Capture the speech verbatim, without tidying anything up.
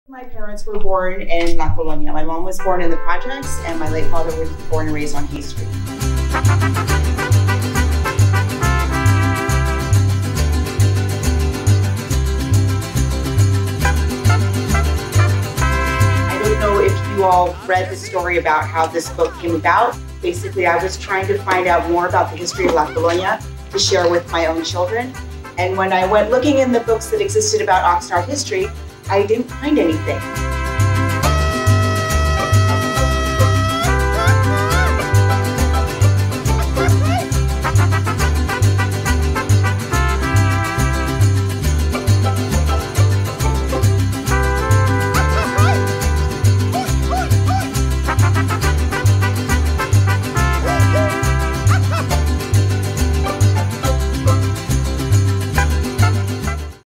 My parents were born in La Colonia. My mom was born in the projects, and my late father was born and raised on Hay Street. I don't know if you all read the story about how this book came about. Basically, I was trying to find out more about the history of La Colonia to share with my own children. And when I went looking in the books that existed about Oxnard history, I didn't find anything.